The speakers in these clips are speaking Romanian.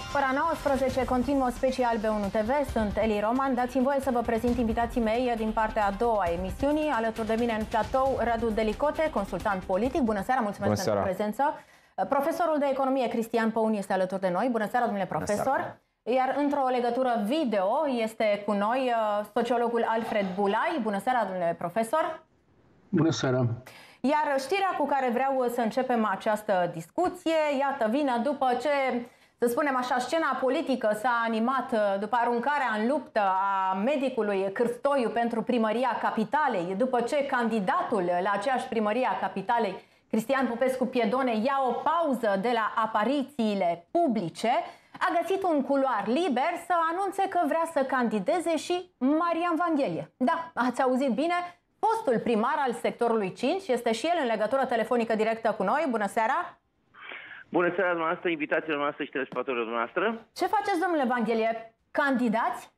Ora 19 continuă special B1 TV, sunt Eli Roman. Dați-mi voie să vă prezint invitații mei din partea a doua a emisiunii. Alături de mine în platou, Radu Delicote, consultant politic. Bună seara, mulțumesc pentru prezență. Profesorul de economie Cristian Păun este alături de noi. Bună seara, domnule profesor. Iar într-o legătură video este cu noi sociologul Alfred Bulai. Bună seara, domnule profesor. Bună seara. Iar știrea cu care vreau să începem această discuție, iată, vine după ce, să spunem așa, scena politică s-a animat după aruncarea în luptă a medicului Cârstoiu pentru primăria Capitalei, după ce candidatul la aceeași primărie a Capitalei, Cristian Popescu Piedone, ia o pauză de la aparițiile publice, a găsit un culoar liber să anunțe că vrea să candideze și Marian Vanghelie. Da, ați auzit bine, fostul primar al sectorului 5 este și el în legătură telefonică directă cu noi. Bună seara! Bună seara dumneavoastră, invitațiile noastre și telespectatorilor noastre. Ce faceți, domnule Vanghelie? Candidați?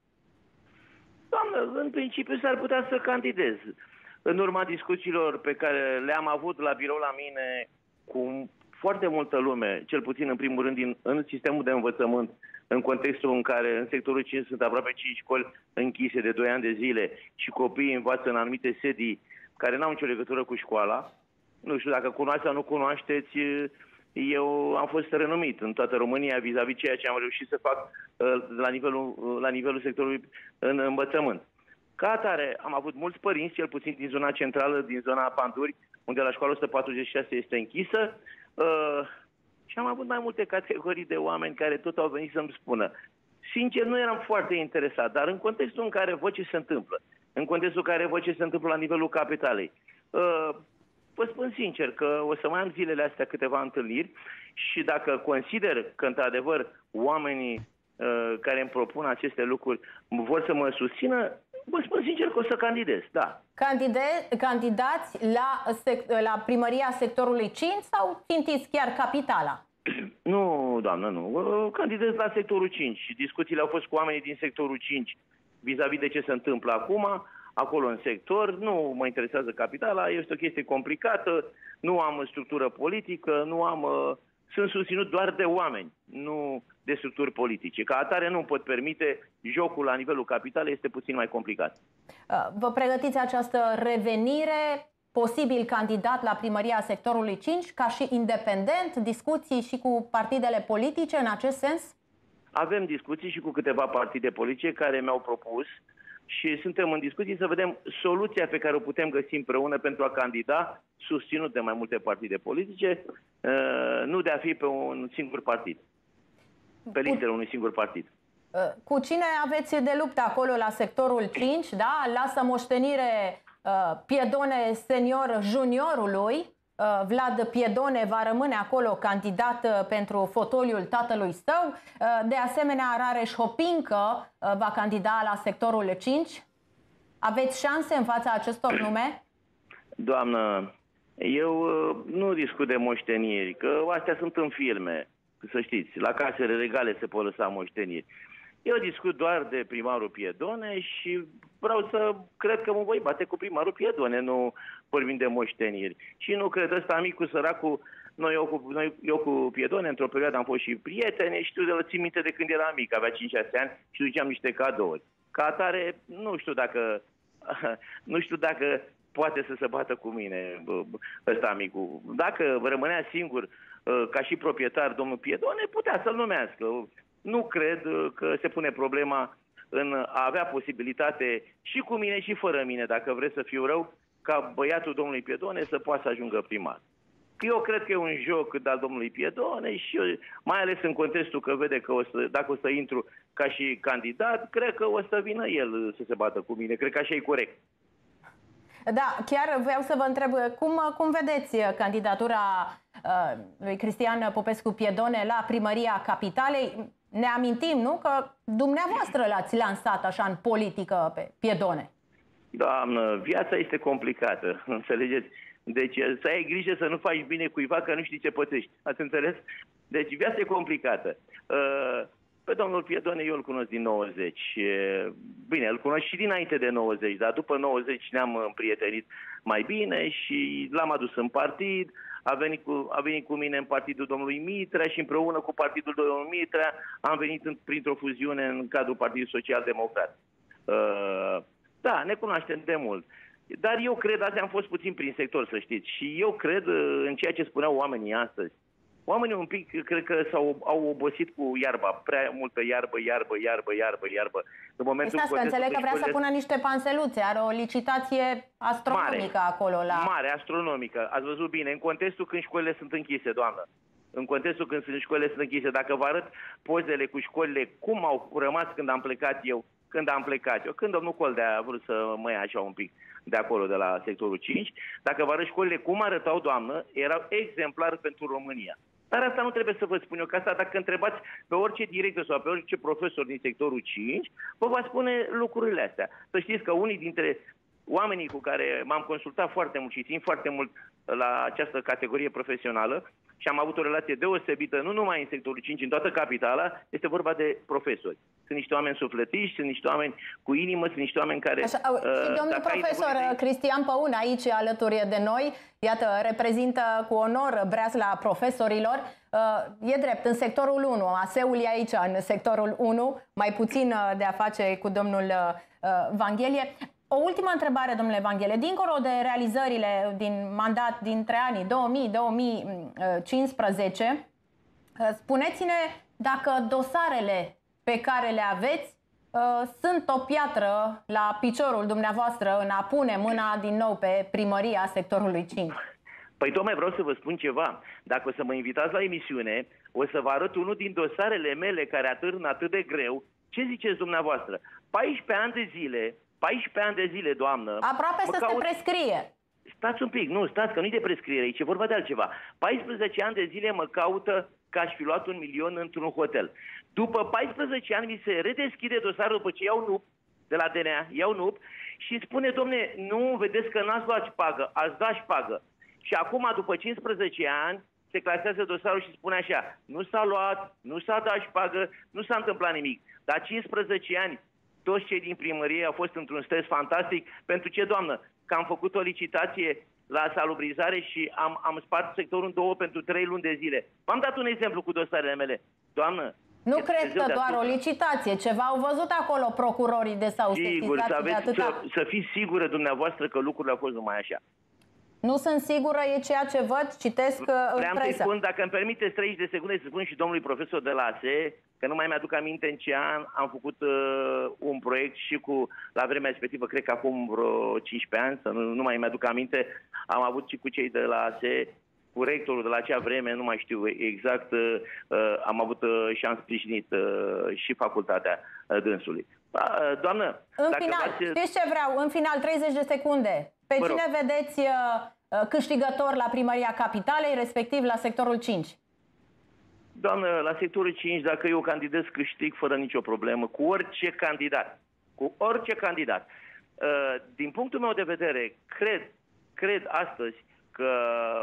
Doamnă, în principiu s-ar putea să candidez. În urma discuțiilor pe care le-am avut la birou la mine cu foarte multă lume, cel puțin în primul rând în sistemul de învățământ, în contextul în care în sectorul 5 sunt aproape 5 școli închise de 2 ani de zile și copiii învață în anumite sedii care n-au nicio legătură cu școala. Nu știu dacă cunoașteți sau nu cunoașteți, eu am fost renumit în toată România vis-a-vis ceea ce am reușit să fac la nivelul sectorului în învățământ. Ca atare, am avut mulți părinți, cel puțin din zona centrală, din zona Panduri, unde la școala 146 este închisă, și am avut mai multe categorii de oameni care tot au venit să-mi spună. Sincer, nu eram foarte interesat, dar în contextul în care văd ce se întâmplă, în contextul în care văd ce se întâmplă la nivelul Capitalei, vă spun sincer că o să mai am zilele astea câteva întâlniri și dacă consider că, într-adevăr, oamenii care îmi propun aceste lucruri vor să mă susțină, vă spun sincer că o să candidez, da. Candidați la primăria sectorului 5 sau țintiți chiar Capitala? Nu, doamnă, nu. Candidez la sectorul 5. Discuțiile au fost cu oamenii din sectorul 5 vis-a-vis de ce se întâmplă acum, acolo în sector. Nu mă interesează Capitala, este o chestie complicată, nu am structură politică, sunt susținut doar de oameni, nu de structuri politice. Ca atare nu pot permite, jocul la nivelul Capitalei este puțin mai complicat. Vă pregătiți această revenire, posibil candidat la primăria sectorului 5, ca și independent, discuții și cu partidele politice în acest sens? Avem discuții și cu câteva partide politice care mi-au propus și suntem în discuții să vedem soluția pe care o putem găsi împreună pentru a candida, susținut de mai multe partide politice, nu de a fi pe un singur partid, pe listele unui singur partid. Cu cine aveți de luptă acolo la sectorul 5, da? Lasă moștenire Piedone senior juniorului. Vlad Piedone va rămâne acolo candidat pentru fotoliul tatălui său. De asemenea, Rareș Hopincă va candida la sectorul 5. Aveți șanse în fața acestor nume? Doamnă, eu nu discut de moșteniri, că astea sunt în firme, să știți. La casele regale se pot lăsa moșteniri. Eu discut doar de primarul Piedone și vreau să cred că mă voi bate cu primarul Piedone, nu vorbim de moșteniri. Și nu cred ăsta micu, săracul, eu cu Piedone într-o perioadă am fost și prieteni, știu de țin minte de când eram mic, avea 5-6 ani și duceam niște cadouri. Ca atare, nu știu dacă poate să se bată cu mine ăsta micu. Dacă rămânea singur ca și proprietar domnul Piedone, putea să-l numească. Nu cred că se pune problema în a avea posibilitate și cu mine și fără mine, dacă vreți să fiu rău, ca băiatul domnului Piedone să poată să ajungă primar. Eu cred că e un joc al domnului Piedone și eu, mai ales în contextul că vede că dacă o să intru ca și candidat, cred că o să vină el să se bată cu mine. Cred că așa e corect. Da, chiar vreau să vă întreb, cum vedeți candidatura lui Cristian Popescu Piedone la primăria Capitalei? Ne amintim, nu? Că dumneavoastră l-ați lansat așa în politică pe Piedone. Doamnă, viața este complicată, înțelegeți? Deci să ai grijă să nu faci bine cuiva că nu știi ce pățești. Ați înțeles? Deci viața e complicată. Pe domnul Piedone eu îl cunosc din 90. Bine, îl cunosc și dinainte de 90, dar după 90 ne-am împrietenit mai bine și l-am adus în partid. a venit cu mine în partidul domnului Mitrea și împreună cu partidul domnului Mitrea am venit printr-o fuziune în cadrul Partidului Social Democrat. Da, ne cunoaștem de mult. Dar eu cred, azi am fost puțin prin sector, să știți, și eu cred în ceea ce spuneau oamenii astăzi. Oamenii un pic, cred că au obosit cu iarba, prea multă iarbă. În momentul că înțeleg că vrea să pună niște panseluțe, are o licitație astronomică acolo. Mare, astronomică. Ați văzut bine, în contextul când școlile sunt închise, doamnă. În contextul când școlile sunt închise, dacă vă arăt pozele cu școlile, cum au rămas când am plecat eu, când domnul Coldea a vrut să mă ia așa un pic de acolo, de la sectorul 5, dacă vă arăt școlile cum arătau, doamnă, erau exemplar pentru România. Dar asta nu trebuie să vă spun eu, că asta dacă întrebați pe orice director sau pe orice profesor din sectorul 5, vă va spune lucrurile astea. Să știți că unii dintre oamenii cu care m-am consultat foarte mult și țin foarte mult la această categorie profesională și am avut o relație deosebită, nu numai în sectorul 5, în toată capitala, este vorba de profesori. Sunt niște oameni sufletiși, sunt niște oameni cu inimă, sunt niște oameni care... Așa, și domnul profesor Cristian Păun aici alături de noi, iată, reprezintă cu onor breazla profesorilor. E drept, în sectorul 1, ASE-ul e aici, în sectorul 1, mai puțin de a face cu domnul Vanghelie. O ultimă întrebare, domnule Vanghelie. Dincolo de realizările din mandat dintre anii 2000-2015, spuneți-ne dacă dosarele pe care le aveți sunt o piatră la piciorul dumneavoastră în a pune mâna din nou pe primăria sectorului 5. Păi tocmai vreau să vă spun ceva. Dacă o să mă invitați la emisiune, o să vă arăt unul din dosarele mele care atârnă atât de greu. Ce ziceți dumneavoastră? 14 ani de zile, doamnă. Aproape să se prescrie. Stați un pic, nu, stați, că nu-i de prescriere, aici e vorba de altceva. 14 ani de zile mă caută că aș fi luat 1 milion într-un hotel. După 14 ani mi se redeschide dosarul după ce iau NUP, de la DNA, iau NUP și spune, domne, nu, vedeți că n-ați luat șpagă, ați dat șpagă. Și acum, după 15 ani, se clasează dosarul și spune așa, nu s-a luat, nu s-a dat șpagă, nu s-a întâmplat nimic. Dar 15 ani, toți cei din primărie au fost într-un stres fantastic. Pentru ce, doamnă? Că am făcut o licitație la salubrizare și am spart sectorul în 2 pentru 3 luni de zile. V-am dat un exemplu cu dosarele mele. Doamnă, nu cred că doar o licitație. Ceva au văzut acolo procurorii de s-au sesizat de atâta. Să fiți sigură dumneavoastră că lucrurile au fost numai așa. Nu sunt sigură, e ceea ce văd, citesc în presă. Vreau să spun, dacă îmi permiteți 30 de secunde, să spun și domnului profesor de la ASE, că nu mai mi-aduc aminte în ce an am făcut un proiect și la vremea respectivă, cred că acum vreo 15 ani, să nu mai mi-aduc aminte, am avut și cu cei de la ASE, cu rectorul de la acea vreme, nu mai știu exact, am avut și am sprijinit și facultatea dânsului. Doamnă, în final, știți ce vreau? În final, 30 de secunde. Pe cine vedeți câștigător la primăria capitalei, respectiv la sectorul 5? Doamnă, la sectorul 5, dacă eu candidez, câștig fără nicio problemă, cu orice candidat. Cu orice candidat. Din punctul meu de vedere, cred astăzi că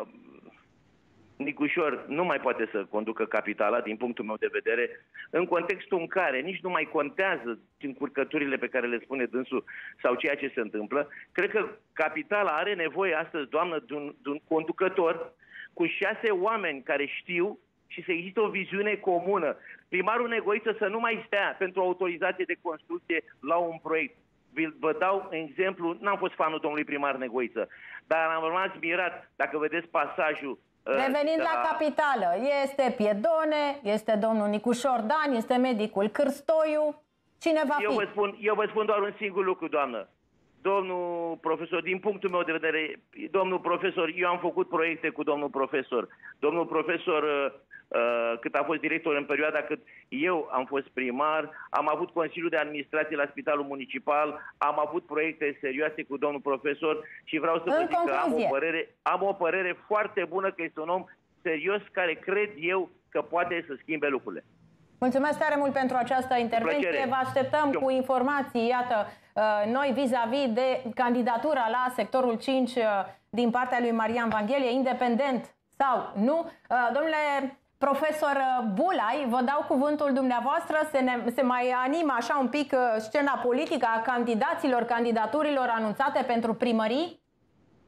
Nicușor nu mai poate să conducă capitala, din punctul meu de vedere, în contextul în care nici nu mai contează încurcăturile pe care le spune dânsul sau ceea ce se întâmplă. Cred că capitala are nevoie astăzi, doamnă, de un conducător cu 6 oameni care știu și să existe o viziune comună. Primarul Negoiță să nu mai stea pentru autorizație de construcție la un proiect. Vă dau exemplu, n-am fost fanul domnului primar Negoiță, dar am rămas mirat dacă vedeți pasajul. Revenind la capitală, este Piedone, este domnul Nicușor Dan, este medicul Cârstoiu. Cine va fi? Eu vă spun doar un singur lucru, doamnă. Domnul profesor, din punctul meu de vedere, domnul profesor, eu am făcut proiecte cu domnul profesor. Domnul profesor, cât a fost director în perioada cât eu am fost primar, am avut Consiliul de Administrație la Spitalul Municipal, am avut proiecte serioase cu domnul profesor și vreau să vă zic că am o părere foarte bună, că este un om serios care cred eu că poate să schimbe lucrurile. Mulțumesc tare mult pentru această intervenție. Vă așteptăm cu informații, iată, noi vis-a-vis de candidatura la sectorul 5 din partea lui Marian Vanghelie, independent sau nu. Domnule profesor Bulai, vă dau cuvântul dumneavoastră, se mai animă așa un pic scena politică a candidaților, candidaturilor anunțate pentru primării?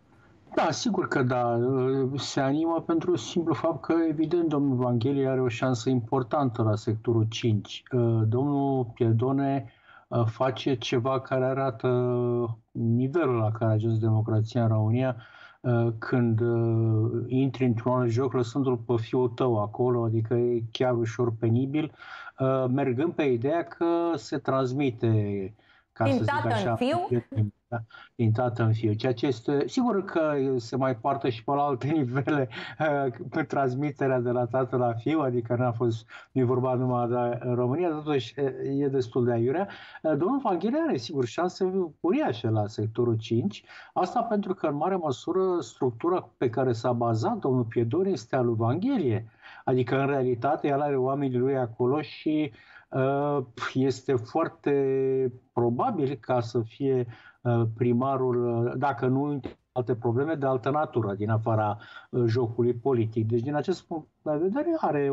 Da, sigur că da. Se animă pentru simplu fapt că, evident, domnul Vanghelie are o șansă importantă la sectorul 5. Domnul Piedone face ceva care arată nivelul la care a ajuns democrația în România când intri într-un alt joc lăsându-l pe fiul tău acolo, adică e chiar ușor penibil, mergând pe ideea că se transmite, ca Din să zic tată așa, în fiu? da, din tată în fiu, ceea ce este, sigur că se mai poartă și pe la alte nivele transmiterea de la tată la fiu, adică nu e vorba numai de România, totuși e destul de aiurea. Domnul Vanghelie are, sigur, șanse uriașe la sectorul 5, asta pentru că, în mare măsură, structura pe care s-a bazat domnul Piedone este a lui Vanghelie, adică, în realitate, el are oamenii lui acolo și este foarte probabil ca să fie primarul, dacă nu alte probleme de altă natură, din afara jocului politic. Deci, din acest punct de vedere,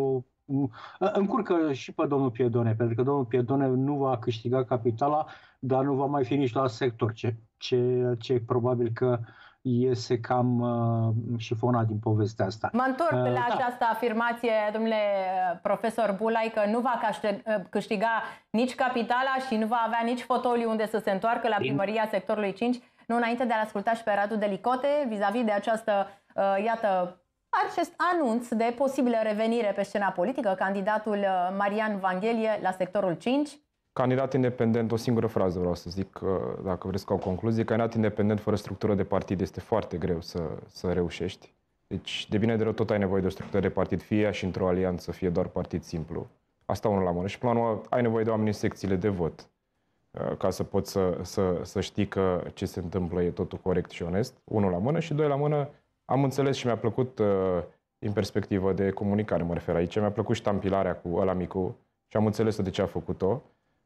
încurcă și pe domnul Piedone, pentru că domnul Piedone nu va câștiga capitala, dar nu va mai fi nici la sector, ce probabil că iese cam șifonat din povestea asta. Mă întorc la Da. această afirmație, domnule profesor Bulai, că nu va câștiga nici capitala și nu va avea nici fotoliu unde să se întoarcă la primăria sectorului 5. Nu înainte de a-l asculta și pe Radu Delicote, vis-a-vis de această, iată, acest anunț de posibilă revenire pe scena politică, candidatul Marian Vanghelie la sectorul 5. Candidat independent, o singură frază vreau să zic, dacă vreți ca o concluzie. Candidat independent fără structură de partid este foarte greu să reușești. Deci, de bine de rău, tot ai nevoie de o structură de partid, fie ea și într-o alianță, fie doar partid simplu. Asta unul la mână. Și, până la urmă, ai nevoie de oameni în secțiile de vot, ca să poți să știi că ce se întâmplă e totul corect și onest. Unul la mână și doi la mână. Am înțeles și mi-a plăcut, din perspectivă de comunicare, mă refer aici, mi-a plăcut ștampilarea cu ăla micu și am înțeles de ce a făcut-o.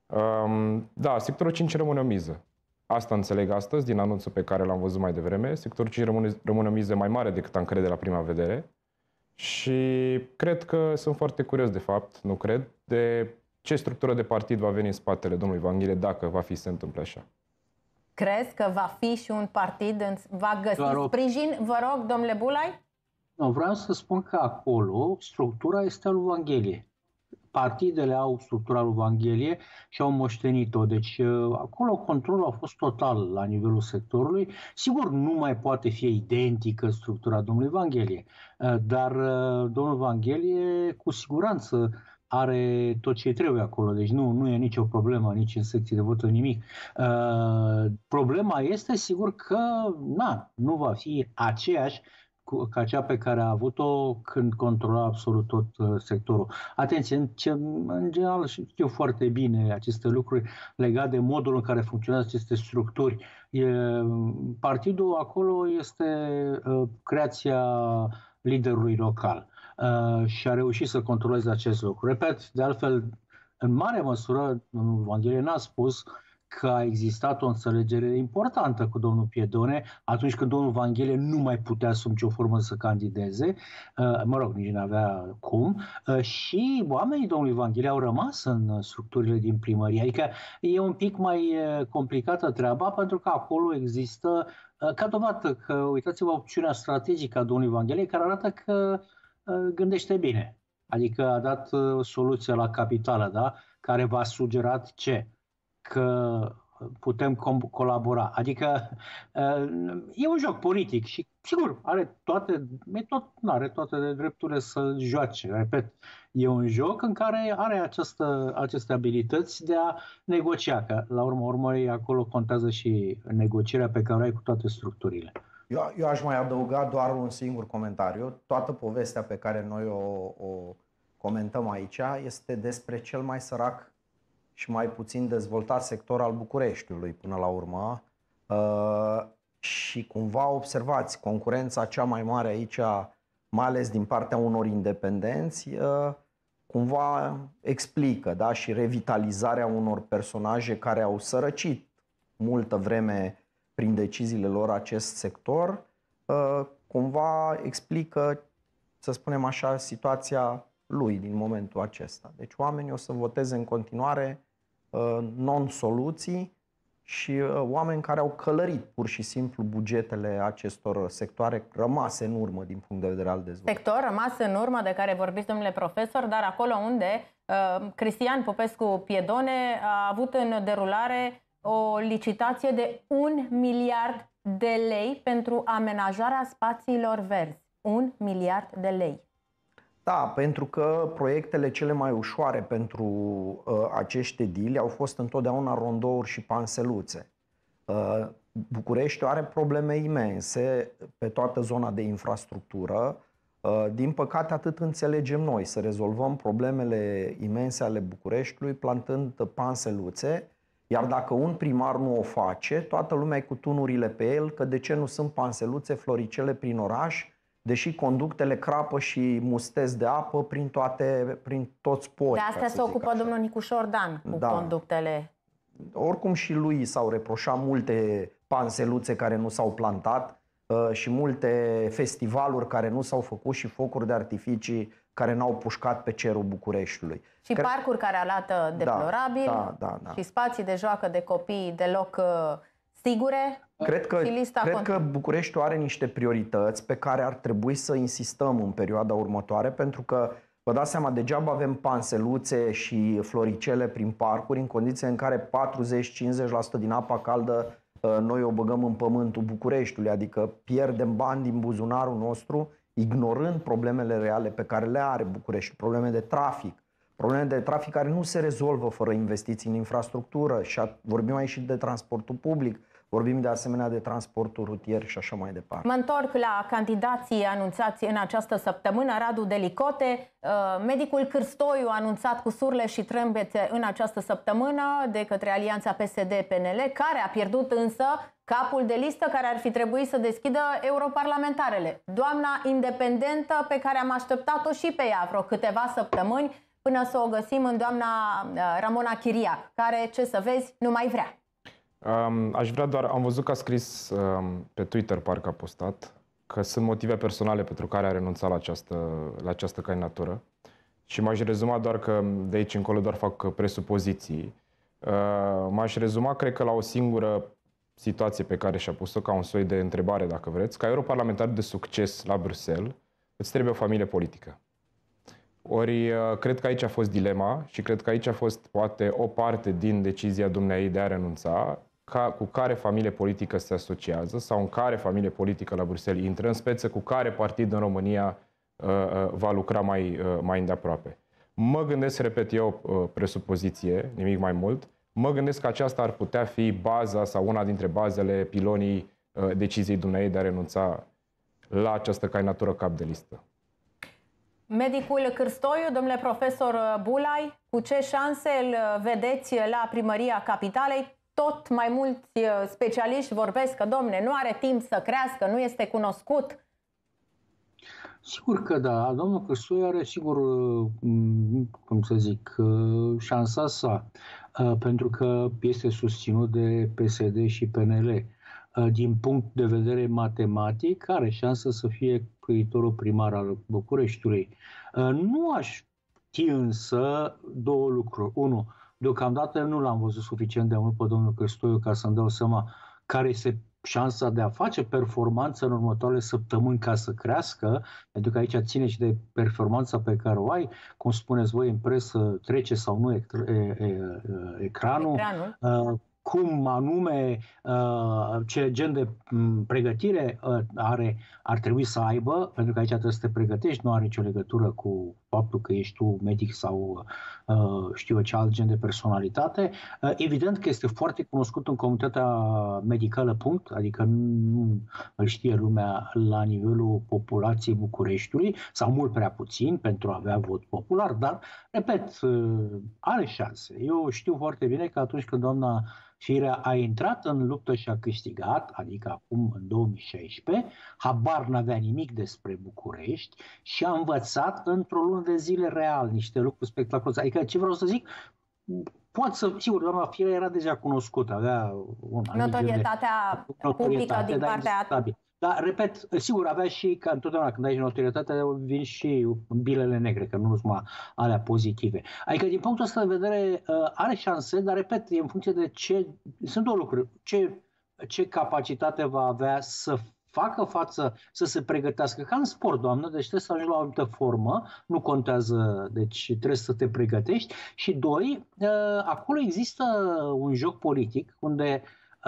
Da, sectorul 5 rămâne o miză. Asta înțeleg astăzi, din anunțul pe care l-am văzut mai devreme. Sectorul 5 rămâne o miză mai mare decât am crede la prima vedere. Și cred că sunt foarte curios, de fapt, nu cred, de ce structură de partid va veni în spatele domnului Vanghelie dacă va fi să se întâmple așa. Crezi că va fi și un partid, va găsi sprijin? Vă rog, domnule Bulai? Nu, vreau să spun că acolo structura este a lui Vanghelie. Partidele au structura lui Vanghelie și au moștenit-o. Deci acolo controlul a fost total la nivelul sectorului. Sigur, nu mai poate fi identică structura domnului Vanghelie, dar domnul Vanghelie cu siguranță are tot ce trebuie acolo. Deci nu e nicio problemă nici în secții de vot, nimic. Problema este sigur că nu va fi aceeași ca cea pe care a avut-o când controla absolut tot sectorul. Atenție, în general știu foarte bine aceste lucruri legate de modul în care funcționează aceste structuri. Partidul acolo este creația liderului local și a reușit să controleze acest lucru. Repet, de altfel, în mare măsură, Vanghelie n-a spus că a existat o înțelegere importantă cu domnul Piedone atunci când domnul Vanghelie nu mai putea sub nicio formă să candideze, nici nu avea cum, și oamenii domnului Vanghelie au rămas în structurile din primărie. Adică e un pic mai complicată treaba pentru că acolo există, ca dovadă că, uitați-vă, opțiunea strategică a domnului Vanghelie care arată că gândește bine. Adică a dat soluția la capitală, da? Care v-a sugerat ce? Că putem colabora. Adică e un joc politic și, sigur, are toate drepturile să joace. Repet, e un joc în care are aceste abilități de a negocia, că la urma urmei acolo contează și negocierea pe care o ai cu toate structurile. Eu aș mai adăuga doar un singur comentariu. Toată povestea pe care noi o comentăm aici este despre cel mai sărac și mai puțin dezvoltat sector al Bucureștiului până la urmă. Și cumva observați, concurența cea mai mare aici, mai ales din partea unor independenți, cumva explică, da? Și revitalizarea unor personaje care au sărăcit multă vreme prin deciziile lor acest sector, cumva explică, să spunem așa, situația lui din momentul acesta. Deci oamenii o să voteze în continuare non-soluții și oameni care au călărit pur și simplu bugetele acestor sectoare rămase în urmă din punct de vedere al dezvoltării. Sector rămas în urmă de care vorbiți, domnule profesor, dar acolo unde Cristian Popescu Piedone a avut în derulare o licitație de 1 miliard de lei pentru amenajarea spațiilor verzi. 1 miliard de lei. Da, pentru că proiectele cele mai ușoare pentru acești edili au fost întotdeauna rondouri și panseluțe. Bucureștiul are probleme imense pe toată zona de infrastructură. Din păcate, atât înțelegem noi, să rezolvăm problemele imense ale Bucureștiului plantând panseluțe, iar dacă un primar nu o face, toată lumea e cu tunurile pe el, că de ce nu sunt panseluțe, floricele prin oraș, deși conductele crapă și mustezi de apă prin toți porii. De astea se ocupă domnul Nicu Șordan cu conductele. Oricum și lui s-au reproșat multe panseluțe care nu s-au plantat și multe festivaluri care nu s-au făcut și focuri de artificii care n-au pușcat pe cerul Bucureștiului. Și parcuri care arată deplorabil și spații de joacă de copii deloc sigure. Cred că Bucureștiul are niște priorități pe care ar trebui să insistăm în perioada următoare, pentru că, vă dați seama, degeaba avem panseluțe și floricele prin parcuri în condiții în care 40-50% din apa caldă noi o băgăm în pământul Bucureștiului, adică pierdem bani din buzunarul nostru ignorând problemele reale pe care le are București, probleme de trafic care nu se rezolvă fără investiții în infrastructură și vorbim aici și de transportul public. Vorbim de asemenea de transportul rutier și așa mai departe. Mă întorc la candidații anunțați în această săptămână. Radu Delicote, medicul Cârstoiu a anunțat cu surle și trâmbețe în această săptămână de către Alianța PSD-PNL, care a pierdut însă capul de listă care ar fi trebuit să deschidă europarlamentarele. Doamna independentă pe care am așteptat-o și pe ea vreo câteva săptămâni până să o găsim în doamna Ramona Chiriac, care, ce să vezi, nu mai vrea. Aș vrea doar, am văzut că a scris pe Twitter, parcă a postat, că sunt motive personale pentru care a renunțat la această candidatură și m-aș rezuma doar că de aici încolo doar fac presupoziții. M-aș rezuma, cred că, la o singură situație pe care și-a pus-o ca un soi de întrebare, dacă vreți. Ca europarlamentar de succes la Bruxelles, îți trebuie o familie politică. Ori cred că aici a fost dilema și cred că aici a fost poate o parte din decizia dumneai de a renunța, cu care familie politică se asociază sau în care familie politică la Bruxelles intră, în speță cu care partid în România va lucra mai îndeaproape. Mă gândesc, repet eu, presupoziție, nimic mai mult, mă gândesc că aceasta ar putea fi baza sau una dintre bazele pilonii deciziei dumneai de a renunța la această candidatură cap de listă. Medicul Cârstoiu, domnule profesor Bulai, cu ce șanse îl vedeți la primăria Capitalei? Tot mai mulți specialiști vorbesc că, domne, nu are timp să crească, nu este cunoscut. Sigur că da. Domnul Cârstoiu are, sigur, cum să zic, șansa sa, pentru că este susținut de PSD și PNL. Din punct de vedere matematic, are șansă să fie viitorul primar al Bucureștiului. Nu aș ști însă două lucruri. Unu, deocamdată nu l-am văzut suficient de mult pe domnul Cârstoiu ca să-mi dau seama care este șansa de a face performanță în următoarele săptămâni ca să crească, pentru că aici ține și de performanța pe care o ai, cum spuneți voi în presă, trece sau nu ecranul. Cum anume, ce gen de pregătire ar trebui să aibă, pentru că aici trebuie să te pregătești, nu are nicio legătură cu faptul că ești tu medic sau știu eu ce alt gen de personalitate. Evident că este foarte cunoscut în comunitatea medicală, punct, adică nu îl știe lumea la nivelul populației Bucureștiului, sau mult prea puțin pentru a avea vot popular, dar, repet, are șanse. Eu știu foarte bine că atunci când doamna Firea a intrat în luptă și a câștigat, adică acum în 2016, habar n-avea nimic despre București și a învățat într-o lună de zile real niște lucruri spectaculoase. Adică ce vreau să zic, sigur, doamna Firea era deja cunoscută, avea notorietatea publică din partea Dar, repet, sigur, avea și, ca întotdeauna când ai notorietate, vin și bilele negre, că nu sunt numai alea pozitive. Adică, din punctul ăsta de vedere, are șanse, dar, repet, e în funcție de ce... Sunt două lucruri. Ce capacitate va avea să facă față, să se pregătească. Ca în sport, doamnă, deci trebuie să ajungi la o anumită formă, nu contează, deci trebuie să te pregătești. Și doi, acolo există un joc politic unde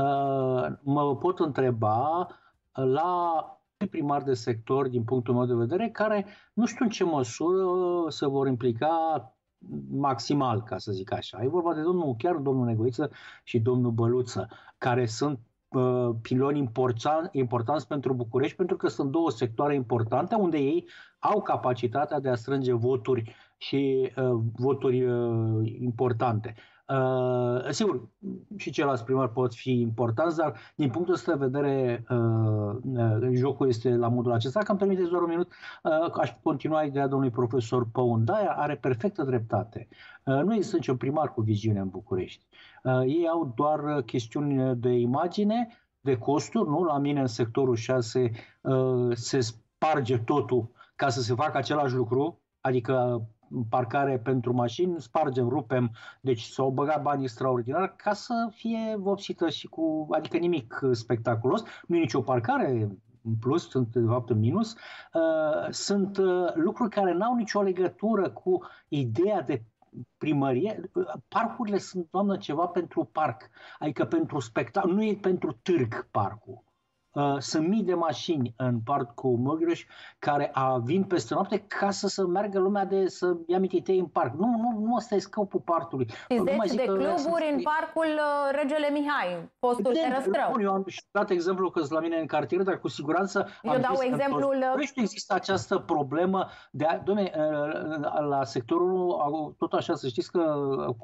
mă pot întreba la primari de sector, din punctul meu de vedere, care nu știu în ce măsură se vor implica maximal, ca să zic așa. E vorba de chiar domnul Negoiță și domnul Băluță, care sunt piloni importanți pentru București, pentru că sunt două sectoare importante unde ei au capacitatea de a strânge voturi și voturi importante. Sigur, și ceilalți primari pot fi importanți, dar din punctul ăsta de vedere jocul este la modul acesta. Că îmi permiteți doar un minut, aș continua ideea domnului profesor Păun. Da, are perfectă dreptate. Nu există niciun primar cu viziune în București. Ei au doar chestiuni de imagine, de costuri, nu? La mine în sectorul 6 se sparge totul ca să se facă același lucru, adică parcare pentru mașini, spargem, rupem, deci s-au băgat bani extraordinari ca să fie vopsită și cu, adică nimic spectaculos, nu e nicio parcare în plus, sunt de fapt în minus, sunt lucruri care n-au nicio legătură cu ideea de primărie. Parcurile sunt, doamnă, ceva pentru parc, adică pentru spectacol, nu e pentru târg parcul. Sunt mii de mașini în parcul Măghiureș care vin peste noapte ca să meargă lumea să ia mititei în parc. Nu ăsta e scopul parcului. Zeci de cluburi în parcul Regele Mihai, postul Terăstrău. Eu am dat exemplu că sunt la mine în cartier, dar cu siguranță eu dau exemplul... Nu există această problemă la sectorul, tot așa să știți că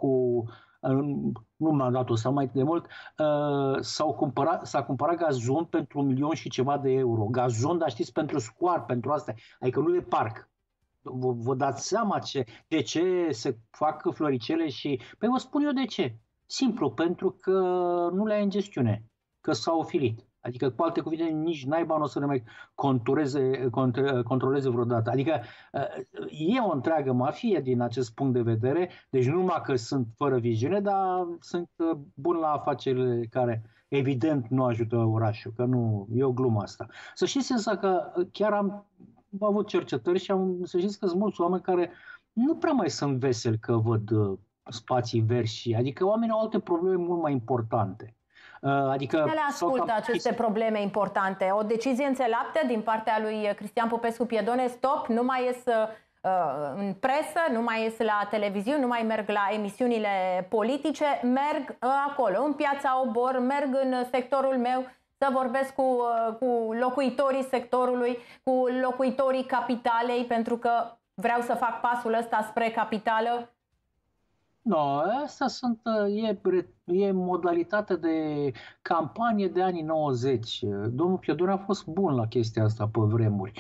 nu m-am dat-o sau mai de mult, s-a cumpărat gazon pentru 1 milion și ceva de euro. Gazon, dar știți, pentru scoar, pentru astea, adică nu de parc. Vă dați seama de ce se fac floricele și... Păi vă spun eu de ce. Simplu, pentru că nu le ai în gestiune, că s-au ofilit. Adică, cu alte cuvinte, nici naiba nu o să le mai controleze vreodată. Adică e o întreagă mafie din acest punct de vedere, deci nu numai că sunt fără viziune, dar sunt buni la afacerile care evident nu ajută orașul, că nu e o glumă asta. Să știți însă că chiar am avut cercetări și să știți că sunt mulți oameni care nu prea mai sunt veseli că văd spații verzi, adică oamenii au alte probleme mult mai importante. Adică ne le ascultă aceste probleme importante. O decizie înțeleaptă din partea lui Cristian Popescu Piedone, stop, nu mai ies în presă, nu mai ies la televiziune, nu mai merg la emisiunile politice, merg acolo, în Piața Obor, merg în sectorul meu să vorbesc cu locuitorii sectorului, cu locuitorii capitalei, pentru că vreau să fac pasul ăsta spre capitală. No, asta e modalitate de campanie de anii 90. Domnul Piedone a fost bun la chestia asta pe vremuri.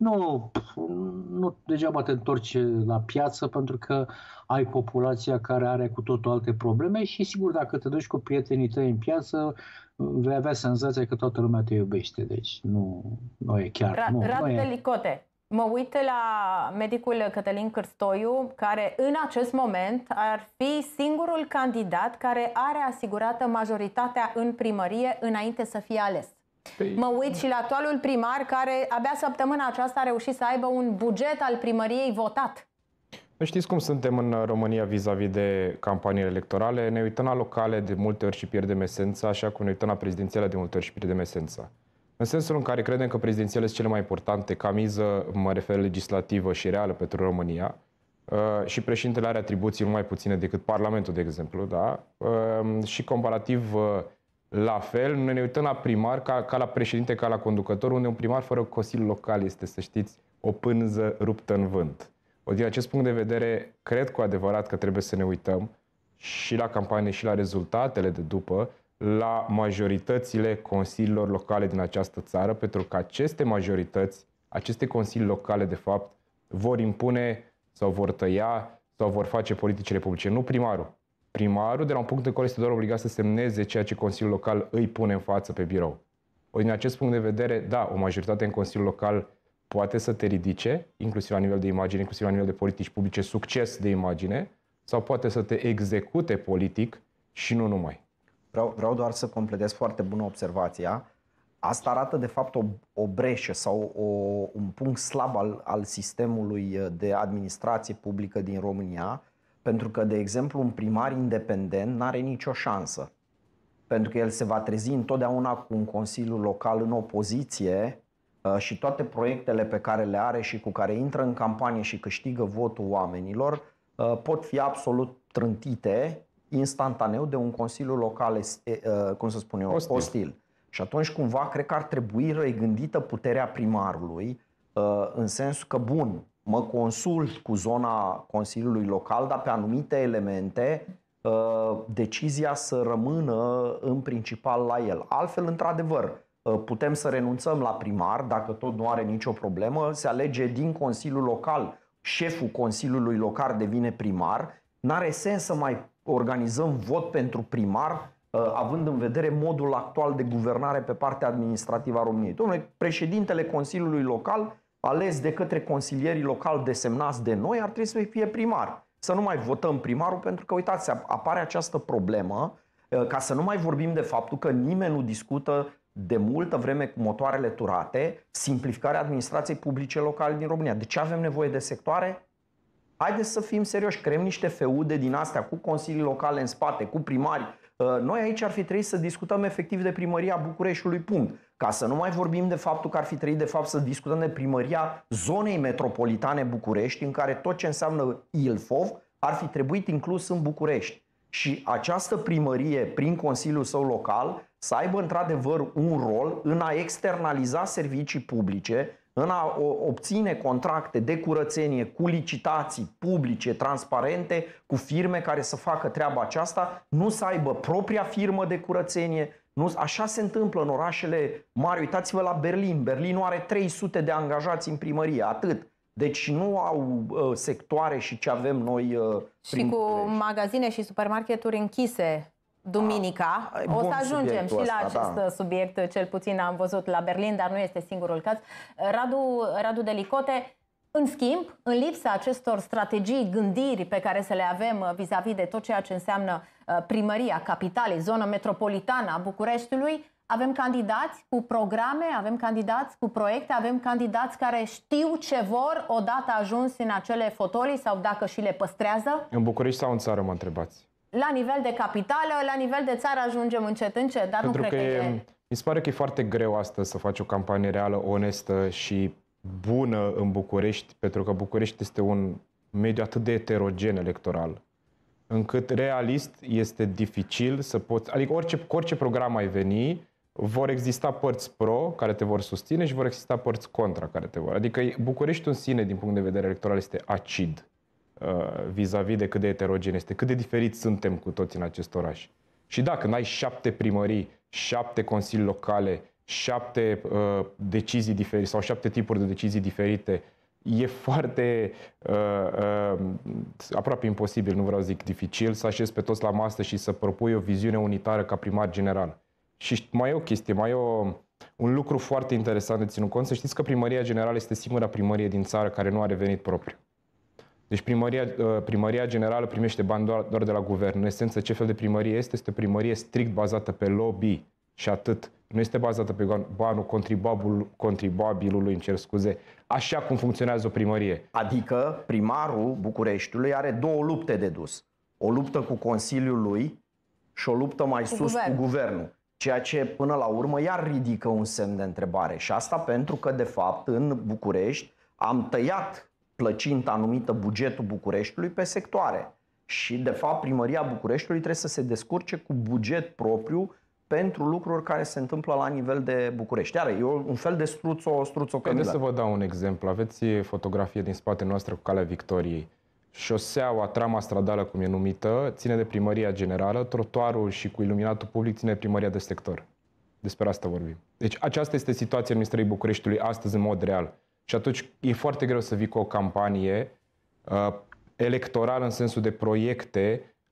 Nu degeaba te întorci la piață pentru că ai populația care are cu totul alte probleme și sigur dacă te duci cu prietenii tăi în piață vei avea senzația că toată lumea te iubește. Deci nu e chiar... Radu Delicote. Mă uit la medicul Cătălin Cârstoiu, care în acest moment ar fi singurul candidat care are asigurată majoritatea în primărie înainte să fie ales. Mă uit și la actualul primar, care abia săptămâna aceasta a reușit să aibă un buget al primăriei votat. Nu știți cum suntem în România vis-a-vis de campaniile electorale? Ne uităm la locale de multe ori și pierdem esența, așa cum ne uităm la prezidențiale de multe ori și pierdem esența. În sensul în care credem că prezidențiale sunt cele mai importante, ca miză, mă refer legislativă și reală pentru România, și președintele are atribuții mult mai puține decât Parlamentul, de exemplu, da? Și comparativ la fel, noi ne uităm la primar ca la președinte, ca la conducător, unde un primar fără consiliu local este, să știți, o pânză ruptă în vânt. Din acest punct de vedere, cred cu adevărat că trebuie să ne uităm și la campanie și la rezultatele de după, la majoritățile consiliilor locale din această țară, pentru că aceste majorități, aceste consilii locale, de fapt, vor impune sau vor tăia sau vor face politicile publice, nu primarul. Primarul, de la un punct încolo, este doar obligat să semneze ceea ce Consiliul Local îi pune în față pe birou. Din acest punct de vedere, da, o majoritate în Consiliul Local poate să te ridice, inclusiv la nivel de imagine, inclusiv la nivel de politici publice, succes de imagine, sau poate să te execute politic și nu numai. Vreau doar să completez foarte bună observația. Asta arată de fapt o breșă sau un punct slab al sistemului de administrație publică din România, pentru că, de exemplu, un primar independent n-are nicio șansă. Pentru că el se va trezi întotdeauna cu un consiliu local în opoziție și toate proiectele pe care le are și cu care intră în campanie și câștigă votul oamenilor pot fi absolut trântite instantaneu de un consiliu local, cum să spun eu, ostil. Și atunci cumva cred că ar trebui regândită puterea primarului în sensul că, bun, mă consult cu zona Consiliului Local, dar pe anumite elemente decizia să rămână în principal la el. Altfel, într-adevăr, putem să renunțăm la primar, dacă tot nu are nicio problemă, se alege din Consiliul Local, șeful Consiliului Local devine primar, n-are sens să mai organizăm vot pentru primar, având în vedere modul actual de guvernare pe partea administrativă a României. Dom'le, președintele Consiliului Local, ales de către consilierii locali desemnați de noi, ar trebui să fie primar. Să nu mai votăm primarul, pentru că, uitați, apare această problemă, ca să nu mai vorbim de faptul că nimeni nu discută de multă vreme cu motoarele turate simplificarea administrației publice locale din România. De ce avem nevoie de sectoare? Haideți să fim serioși, creăm niște feude din astea cu consilii locale în spate, cu primari. Noi aici ar fi trebuit să discutăm efectiv de primăria Bucureștiului, punct. Ca să nu mai vorbim de faptul că ar fi trebuit de fapt să discutăm de primăria zonei metropolitane București, în care tot ce înseamnă Ilfov ar fi trebuit inclus în București. Și această primărie, prin Consiliul său local, să aibă într-adevăr un rol în a externaliza servicii publice, în a obține contracte de curățenie cu licitații publice, transparente, cu firme care să facă treaba aceasta, nu să aibă propria firmă de curățenie. Nu, așa se întâmplă în orașele mari. Uitați-vă la Berlin. Berlinul are 300 de angajați în primărie, atât. Deci nu au sectoare și ce avem noi și cu magazine și supermarketuri închise duminica. O să ajungem și la acest subiect, cel puțin am văzut la Berlin, dar nu este singurul caz. Radu Delicote, în schimb, în lipsa acestor strategii, gândiri pe care să le avem vis-a-vis de tot ceea ce înseamnă primăria capitalei, zona metropolitană a Bucureștiului, avem candidați cu programe, avem candidați cu proiecte, avem candidați care știu ce vor odată ajuns în acele fotolii sau dacă și le păstrează? În București sau în țară, mă întrebați? La nivel de capitală, la nivel de țară ajungem încet, încet, dar pentru nu cred că e... Mi se pare că e foarte greu astăzi să faci o campanie reală, onestă și bună în București, pentru că București este un mediu atât de heterogen electoral, încât realist este dificil să poți... Adică orice program ai veni, vor exista părți pro care te vor susține și vor exista părți contra care te vor... Adică București în sine, din punct de vedere electoral, este acid vis-a-vis de cât de heterogen este, cât de diferiți suntem cu toți în acest oraș. Și da, când ai 7 primării, 7 consilii locale, 7 decizii diferite sau 7 tipuri de decizii diferite, e foarte aproape imposibil, nu vreau să zic dificil, să așezi pe toți la masă și să propui o viziune unitară ca primar general. Și mai e o chestie, mai e un lucru foarte interesant de ținut cont. Să știți că primăria generală este singura primărie din țară care nu are venit propriu. Deci primăria generală primește bani doar de la guvern. În esență, ce fel de primărie este? Este o primărie strict bazată pe lobby și atât. Nu este bazată pe banul contribuabilului, îmi cer scuze, așa cum funcționează o primărie. Adică primarul Bucureștiului are două lupte de dus. O luptă cu Consiliul lui și o luptă mai sus cu guvernul. Ceea ce până la urmă iar ridică un semn de întrebare. Și asta pentru că, de fapt, în București am tăiat plăcinta anumită bugetul Bucureștiului pe sectoare. Și, de fapt, primăria Bucureștiului trebuie să se descurce cu buget propriu pentru lucruri care se întâmplă la nivel de București. Iar e un fel de struțo-cămilă. Haideți să vă dau un exemplu. Aveți fotografie din spatele noastră cu Calea Victoriei. Șoseaua, trama stradală, cum e numită, ține de primăria generală, trotuarul și cu iluminatul public ține de primăria de sector. Despre asta vorbim. Deci aceasta este situația administrării Bucureștiului astăzi în mod real. Și atunci e foarte greu să vii cu o campanie electorală în sensul de proiecte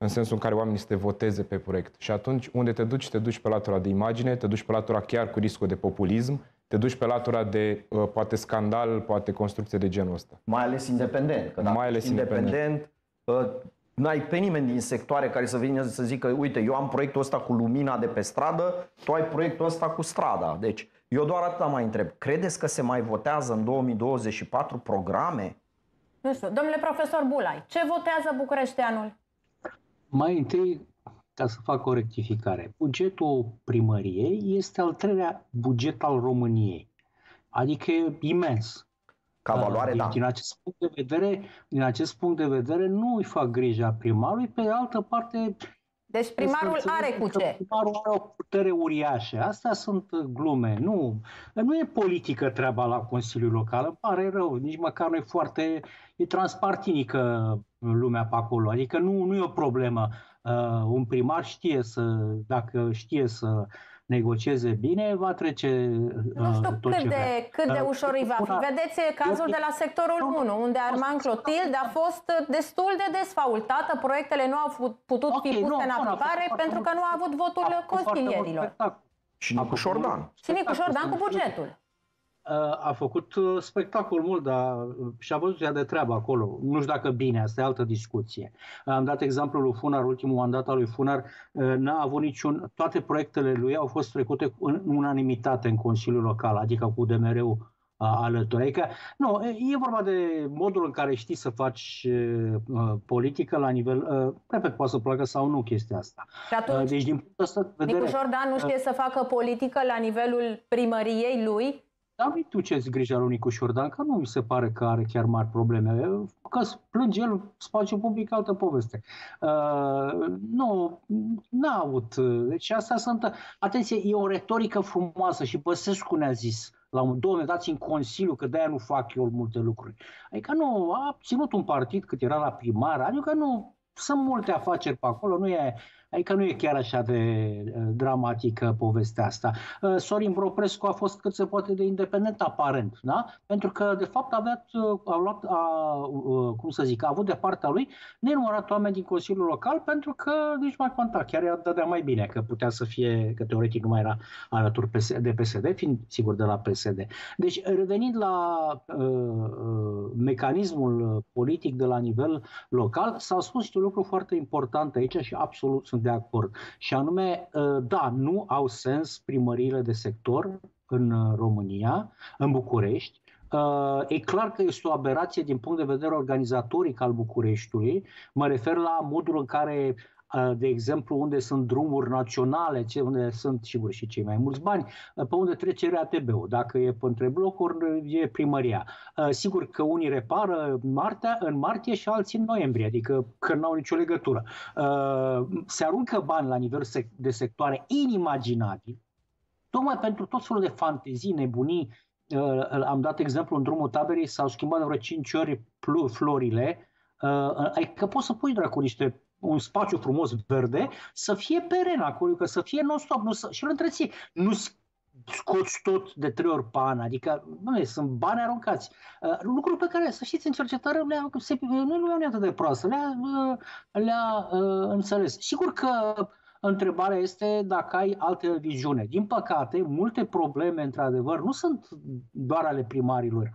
în sensul în care oamenii să te voteze pe proiect. Și atunci, unde te duci? Te duci pe latura de imagine, te duci pe latura chiar cu riscul de populism, te duci pe latura de, poate, scandal, poate construcție de genul ăsta. Mai ales independent. Că Mai ales independent, n-ai pe nimeni din sectoare care să vină să zică, uite, eu am proiectul ăsta cu lumina de pe stradă, tu ai proiectul ăsta cu strada. Deci, eu doar atâta mai întreb. Credeți că se mai votează în 2024 programe? Nu știu. Domnule profesor Bulai, ce votează bucureșteanul? Mai întâi, ca să fac o rectificare, bugetul primăriei este al treilea buget al României. Adică e imens. Ca valoare, da. Din acest punct de vedere, nu îi fac grija primarului, pe de altă parte... Deci primarul are cu ce? Primarul are o putere uriașă. Astea sunt glume. Nu e politică treaba la Consiliul Local. Îmi pare rău. Nici măcar nu e foarte... E transpartinică lumea pe acolo. Adică nu e o problemă. Un primar dacă știe să negocieze bine, va trece nu știu tot cât de ușor îi va fi. Vedeți cazul de la sectorul 1, unde Armand Clotilde a fost destul de desfaultată. Proiectele nu au putut fi puse în aplicare pentru că nu a avut votul consilierilor. Și Nicu Șordan. Și Nicu Șordan cu bugetul. A făcut spectacol mult, dar și-a văzut ea de treabă acolo. Nu știu dacă bine, asta e altă discuție. Am dat exemplul lui Funar, ultimul mandat al lui Funar, n-a avut toate proiectele lui au fost trecute în unanimitate în Consiliul Local, adică cu DMR-ul alături. Adică, nu, e vorba de modul în care știi să faci politică la nivel, repet, poate să placă sau nu chestia asta. Și atunci, deci, din punctul ăsta de vedere, Nicu Șordan nu știe să facă politică la nivelul primăriei lui? Dar nu-i duceți grija lui Nicu Șordan, că nu mi se pare că are chiar mari probleme. Că plânge el, spațiu public, altă poveste. N-a avut. Deci asta sunt... Atenție, e o retorică frumoasă și Băsescu ne-a zis la un moment dat în Consiliu că de-aia nu fac eu multe lucruri. Adică nu, a ținut un partid cât era la primar, adică nu, sunt multe afaceri pe acolo, adică nu e chiar așa de dramatică povestea asta. Sorin Vroprescu a fost cât se poate de independent aparent, da? Pentru că de fapt a avut de partea lui nenumărat oameni din Consiliul Local pentru că nici mai conta, chiar i-a dădea mai bine că putea să fie, că teoretic nu mai era alături de PSD, fiind sigur de la PSD. Deci revenind la mecanismul politic de la nivel local, s-au spus niște lucruri foarte importante aici și absolut sunt de acord. Și anume, da, nu au sens primăriile de sector în România, în București. E clar că este o aberație din punct de vedere organizatoric al Bucureștiului. Mă refer la modul în care, de exemplu, unde sunt drumuri naționale, unde sunt, sigur, și cei mai mulți bani, pe unde trece RATB-ul. Dacă e între blocuri, e primăria. Sigur că unii repară în martie și alții în noiembrie, adică că n-au nicio legătură. Se aruncă bani la nivel de sectoare inimaginabil, tocmai pentru tot felul de fantezii, nebunii. Am dat exemplu în drumul Taberei, s-au schimbat de vreo 5 ori florile. Adică poți să pui un spațiu frumos verde, să fie peren acolo, că să fie non-stop și îl întreții. Nu scoți tot de 3 ori pe an, adică sunt bani aruncați. Lucruri pe care, să știți, în cercetare nu le-au atât de proastă, le-a înțeles. Sigur că întrebarea este dacă ai altă viziune. Din păcate, multe probleme, într-adevăr, nu sunt doar ale primarilor,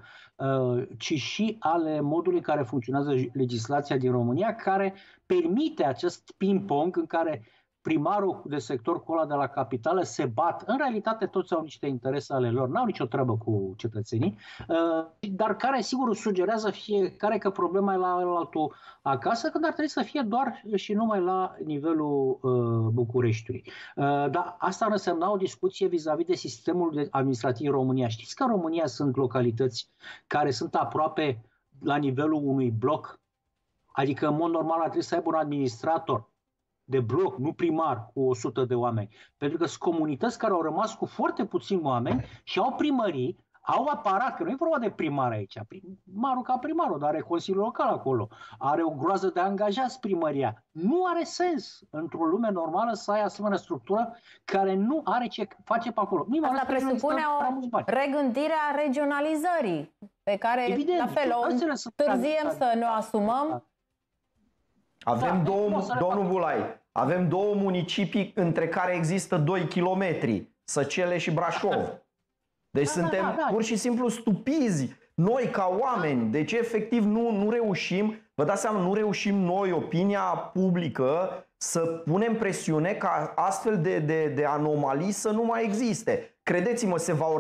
ci și ale modului în care funcționează legislația din România, care permite acest ping-pong în care primarul de sector cu ăla de la capitală se bat. În realitate toți au niște interese ale lor, n-au nicio treabă cu cetățenii, dar care sigur sugerează fiecare că problema e la altul acasă, când ar trebui să fie doar și numai la nivelul Bucureștiului. Dar asta ar însemna o discuție vis-a-vis de sistemul administrativ în România. Știți că în România sunt localități care sunt aproape la nivelul unui bloc? Adică în mod normal ar trebui să aibă un administrator de bloc, nu primar, cu 100 de oameni. Pentru că sunt comunități care au rămas cu foarte puțini oameni și au primării, au aparat, că nu e vorba de primar aici. Primarul ca primarul, dar are Consiliul Local acolo. Are o groază de angajați primăria. Nu are sens într-o lume normală să ai asemenea structură care nu are ce face pe acolo. Asta presupune o regândire a regionalizării, pe care, evident, la fel, o întârziem să ne o asumăm. Avem domnul Bulai, avem două municipii între care există 2 kilometri, Săcele și Brașov. Deci suntem pur și simplu stupizi, noi ca oameni. Deci efectiv nu reușim, vă dați seama, nu reușim noi, opinia publică, să punem presiune ca astfel de anomalii să nu mai existe. Credeți-mă, se vor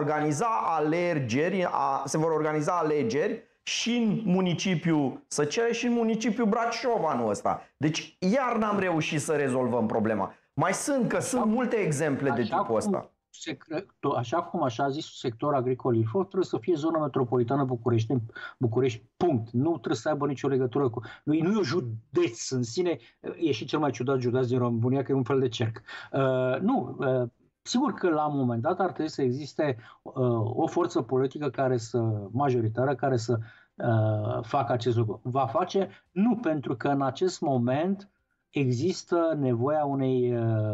organiza alegeri și în municipiul Săcele și în municipiul Brașov anul ăsta. Deci iar n-am reușit să rezolvăm problema. Mai sunt multe exemple de tipul ăsta. Așa cum așa a zis sector agricol Ilfov, trebuie să fie zona metropolitană București, punct. Nu trebuie să aibă nicio legătură cu... Nu e un județ în sine, e și cel mai ciudat județ din România, că e un fel de cerc. Sigur că la un moment dat ar trebui să existe o forță politică majoritară care să facă acest lucru. Va face nu pentru că în acest moment există nevoia unei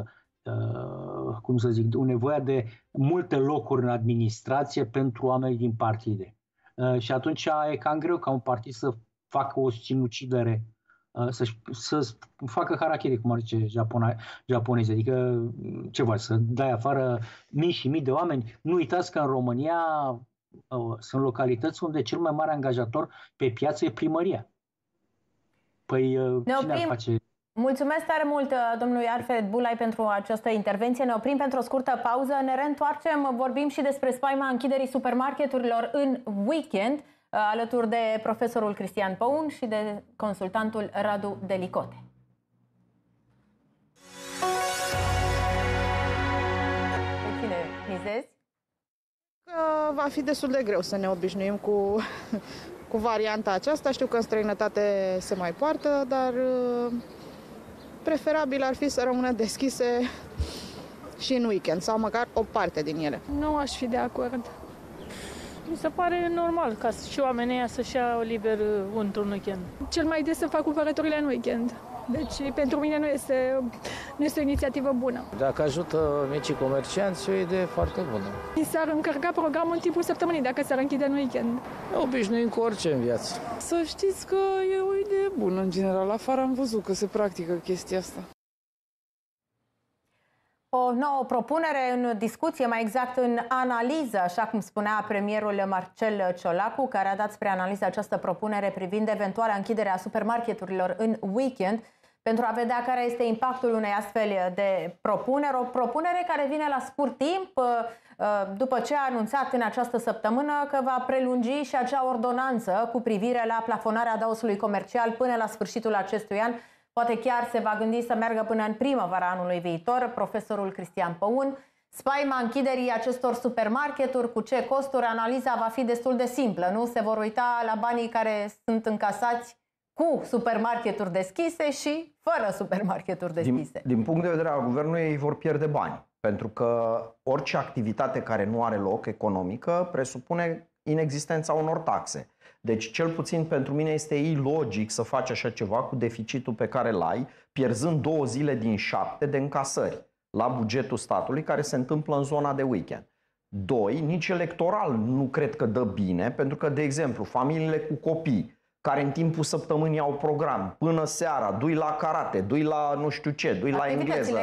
nevoia de multe locuri în administrație pentru oameni din partide. Și atunci e cam greu ca un partid să facă o sinucidere, să facă harakiri, cum ar zice japonezii, adică să dai afară mii și mii de oameni. Nu uitați că în România sunt localități unde cel mai mare angajator pe piață e primăria. Păi cine ar face... Mulțumesc tare mult domnului Alfred Bulai pentru această intervenție. Ne oprim pentru o scurtă pauză, ne reîntoarcem, vorbim și despre spaima închiderii supermarketurilor în weekend, alături de profesorul Cristian Păun și de consultantul Radu Delicote. Pe cine mizezi? Va fi destul de greu să ne obișnuim cu varianta aceasta. Știu că în străinătate se mai poartă, dar preferabil ar fi să rămână deschise și în weekend, sau măcar o parte din ele. Nu aș fi de acord. Mi se pare normal ca și oamenii să-și ia liber într-un weekend. Cel mai des să fac cumpărăturile în weekend. Deci pentru mine nu este o inițiativă bună. Dacă ajută micii comercianți, e o idee foarte bună. Mi s-ar încărca programul în timpul săptămânii dacă s-ar închide în weekend. Ne obișnuim cu orice în viață. Să știți că e o idee bună în general. Afară am văzut că se practică chestia asta. O nouă propunere în discuție, mai exact în analiză, așa cum spunea premierul Marcel Ciolacu, care a dat spre analiză această propunere privind eventuala închidere a supermarketurilor în weekend, pentru a vedea care este impactul unei astfel de propuneri. O propunere care vine la scurt timp, după ce a anunțat în această săptămână că va prelungi și acea ordonanță cu privire la plafonarea adaosului comercial până la sfârșitul acestui an. Poate chiar se va gândi să meargă până în primăvara anului viitor. Profesorul Cristian Păun, spaima închiderii acestor supermarketuri, cu ce costuri? Analiza va fi destul de simplă, nu? Se vor uita la banii care sunt încasați cu supermarketuri deschise și fără supermarketuri deschise. Din punct de vedere al guvernului, ei vor pierde bani, pentru că orice activitate care nu are loc economică presupune inexistența unor taxe. Deci, cel puțin pentru mine este ilogic să faci așa ceva cu deficitul pe care îl ai, pierzând 2 zile din 7 de încasări la bugetul statului, care se întâmplă în zona de weekend. 2, nici electoral nu cred că dă bine, pentru că, de exemplu, familiile cu copii, care în timpul săptămânii au program, până seara, dui la karate, dui la nu știu ce, dui la engleză,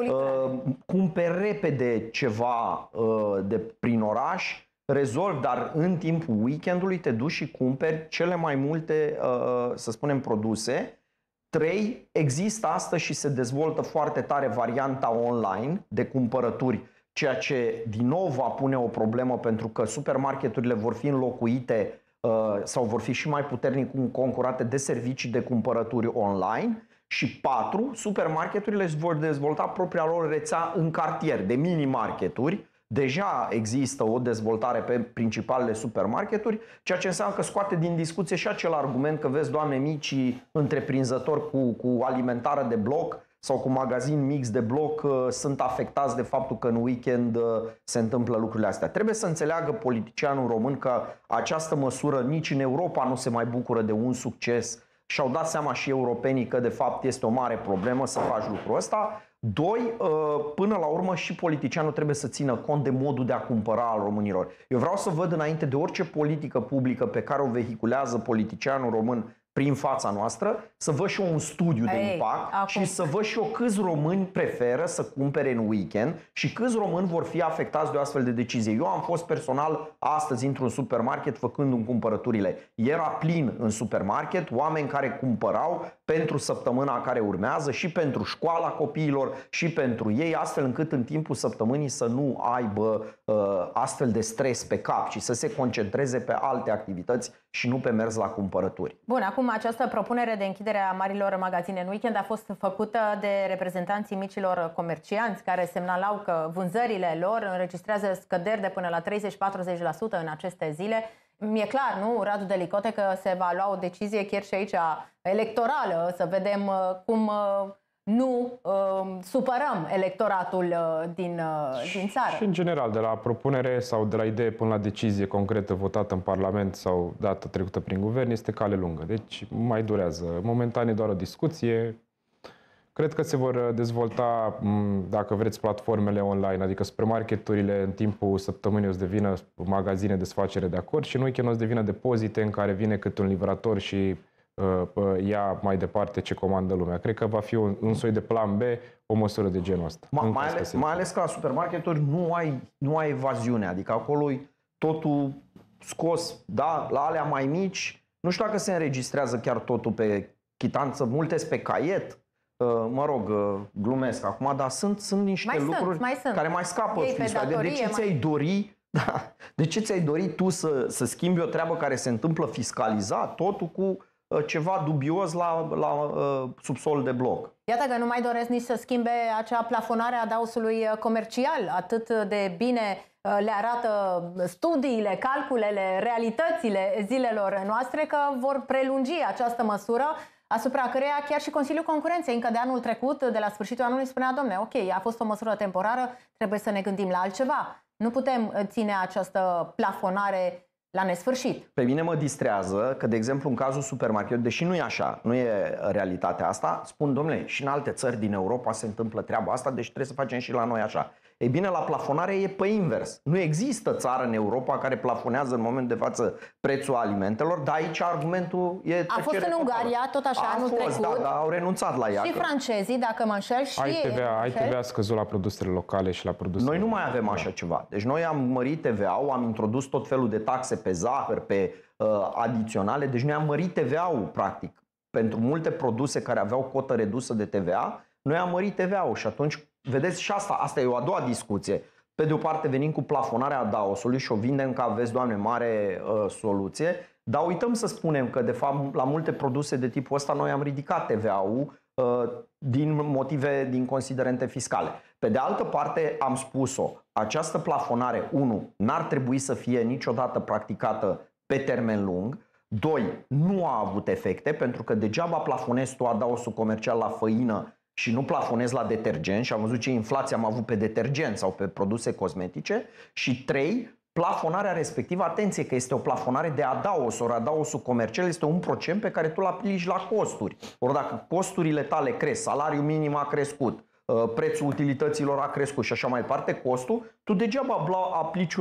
cumperi repede ceva de prin oraș, rezolvi, dar în timpul weekendului te duci și cumperi cele mai multe, să spunem, produse. 3, există astăzi și se dezvoltă foarte tare varianta online de cumpărături, ceea ce din nou va pune o problemă, pentru că supermarketurile vor fi înlocuite sau vor fi și mai puternic concurate de servicii de cumpărături online. Și 4, supermarketurile își vor dezvolta propria lor rețea în cartier de mini-marketuri. Deja există o dezvoltare pe principalele supermarketuri, ceea ce înseamnă că scoate din discuție și acel argument că, vezi, Doamne, micii întreprinzători cu alimentară de bloc sau cu magazin mix de bloc sunt afectați de faptul că în weekend se întâmplă lucrurile astea. Trebuie să înțeleagă politicianul român că această măsură nici în Europa nu se mai bucură de un succes și au dat seama și europenii că de fapt este o mare problemă să faci lucrul ăsta. 2, până la urmă și politicianul trebuie să țină cont de modul de a cumpăra al românilor. Eu vreau să văd, înainte de orice politică publică pe care o vehiculează politicianul român prin fața noastră, să văd și eu un studiu de impact și să văd și eu câți români preferă să cumpere în weekend și câți români vor fi afectați de o astfel de decizie. Eu am fost personal astăzi într-un supermarket făcând cumpărăturile. Era plin în supermarket, oameni care cumpărau pentru săptămâna care urmează și pentru școala copiilor și pentru ei, astfel încât în timpul săptămânii să nu aibă astfel de stres pe cap și să se concentreze pe alte activități și nu pe mers la cumpărături. Bun, acum această propunere de închidere a marilor magazine în weekend a fost făcută de reprezentanții micilor comercianți care semnalau că vânzările lor înregistrează scăderi de până la 30-40% în aceste zile. Mi-e clar, nu, Radu Delicote, că se va lua o decizie chiar și aici electorală, să vedem cum nu supărăm electoratul din țară. Și în general, de la propunere sau de la idee până la decizie concretă votată în Parlament sau dată trecută prin guvern, este cale lungă. Deci mai durează. Momentan e doar o discuție. Cred că se vor dezvolta, dacă vreți, platformele online, adică supermarketurile în timpul săptămânii o să devină magazine de desfacere de acord și în weekend o să devină depozite în care vine câte un livrator și ia mai departe ce comandă lumea. Cred că va fi un soi de plan B, o măsură de genul ăsta. Mai ales că la supermarketuri nu ai evaziune, adică acolo e totul scos, da, la alea mai mici, nu știu dacă se înregistrează chiar totul pe chitanță, multe pe caiet, mă rog, glumesc acum, dar sunt niște lucruri care mai scapă fiscale. De ce ți-ai dori? Da, de ce ți-ai dori tu să schimbi o treabă care se întâmplă fiscalizat, totul cu ceva dubios la subsol de bloc? Iată că nu mai doresc nici să schimbe acea plafonare a dausului comercial. Atât de bine le arată studiile, calculele, realitățile zilelor noastre că vor prelungi această măsură, asupra căreia chiar și Consiliul Concurenței încă de anul trecut, de la sfârșitul anului, spunea: domne, ok, a fost o măsură temporară, trebuie să ne gândim la altceva. Nu putem ține această plafonare la nesfârșit. Pe mine mă distrează că, de exemplu, în cazul supermarketului, deși nu e așa, nu e realitatea asta, spun: domnule, și în alte țări din Europa se întâmplă treaba asta, deci trebuie să facem și la noi așa. Ei bine, la plafonare e pe invers. Nu există țară în Europa care plafonează în moment de față prețul alimentelor, dar aici argumentul e... A fost în Ungaria, tot așa, anul trecut. Da, dar au renunțat la ea. Și francezii, dacă mă înșel, și ai TVA scăzut la produsele locale și la produsele... Noi nu mai avem așa ceva. Deci noi am mărit TVA-ul, am introdus tot felul de taxe pe zahăr, pe adiționale, deci noi am mărit TVA-ul, practic. Pentru multe produse care aveau cotă redusă de TVA, noi am mărit TVA-ul și atunci, vedeți, și asta e o a doua discuție. Pe de o parte venim cu plafonarea adaosului și o vindem ca, vezi, Doamne, mare soluție, dar uităm să spunem că, de fapt, la multe produse de tipul ăsta noi am ridicat TVA-ul din motive, din considerente fiscale. Pe de altă parte, am spus-o, această plafonare, 1, n-ar trebui să fie niciodată practicată pe termen lung. 2, nu a avut efecte, pentru că degeaba plafonezi tu adaosul comercial la făină și nu plafonezi la detergent, și am văzut ce inflație am avut pe detergent sau pe produse cosmetice. Și 3, plafonarea respectivă, atenție că este o plafonare de adaos, ori adaosul comercial este 1% pe care tu îl aplici la costuri. Ori dacă costurile tale cresc, salariul minim a crescut, prețul utilităților a crescut și așa mai departe, costul, tu degeaba aplici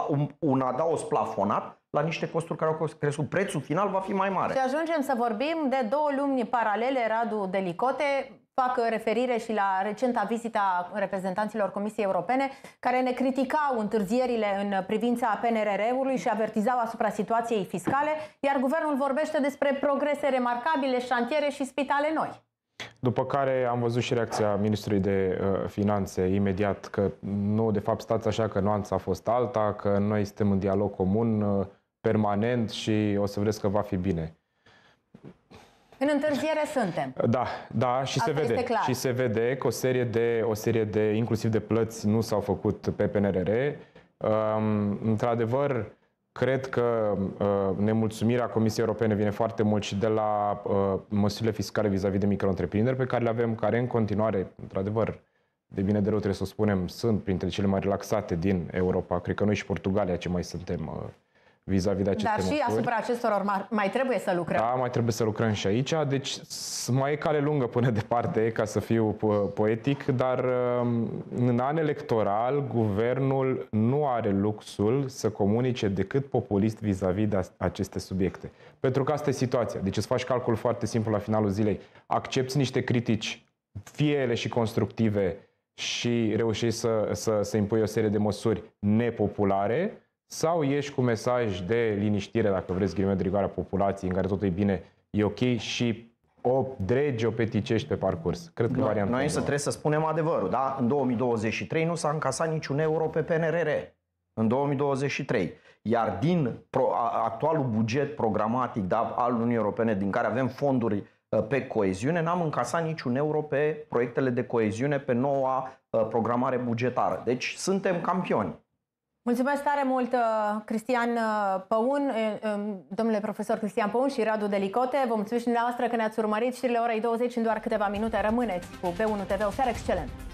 un adaos plafonat la niște costuri care au crescut. Prețul final va fi mai mare. Și ajungem să vorbim de două lumi paralele, Radu Delicote. Fac referire și la recenta vizită a reprezentanților Comisiei Europene, care ne criticau întârzierile în privința PNRR-ului și avertizau asupra situației fiscale, iar guvernul vorbește despre progrese remarcabile, șantiere și spitale noi. După care am văzut și reacția Ministrului de Finanțe imediat că nu, de fapt stați așa că nuanța a fost alta, că noi suntem în dialog comun permanent și o să vedeți că va fi bine. În întârziere suntem. Da, și se vede. Și se vede că o serie de inclusiv de plăți nu s-au făcut pe PNRR. Într-adevăr, cred că nemulțumirea Comisiei Europene vine foarte mult și de la măsurile fiscale vis-a-vis de micro-întreprinderi pe care le avem, care în continuare, într-adevăr, de bine de rău trebuie să o spunem, sunt printre cele mai relaxate din Europa. Cred că noi și Portugalia ce mai suntem vis-a-vis de aceste măsuri. Dar și asupra acestor mai trebuie să lucrăm. Da, mai trebuie să lucrăm și aici, deci mai e cale lungă până departe, ca să fiu poetic, dar în an electoral, guvernul nu are luxul să comunice decât populist vis-a-vis de aceste subiecte. Pentru că asta e situația. Deci îți faci calcul foarte simplu la finalul zilei. Accepți niște critici, fie ele și constructive, și reușești să impui o serie de măsuri nepopulare, sau ieși cu mesaj de liniștire, dacă vreți, ghilimele de rigoare, a populației, în care totul e bine, e ok, și o peticești pe parcurs. Cred că varianta noi trebuie să spunem adevărul, da? În 2023 nu s-a încasat niciun euro pe PNRR. În 2023. Iar din actualul buget programatic, da, al Uniunii Europene, din care avem fonduri pe coeziune, n-am încasat niciun euro pe proiectele de coeziune, pe noua programare bugetară. Deci suntem campioni. Mulțumesc tare mult, Cristian Păun, domnule profesor Cristian Păun și Radu Delicote. Vă mulțumesc și dumneavoastră că ne-ați urmărit. Știrile orei 20 în doar câteva minute. Rămâneți cu B1 TV. O seară excelentă!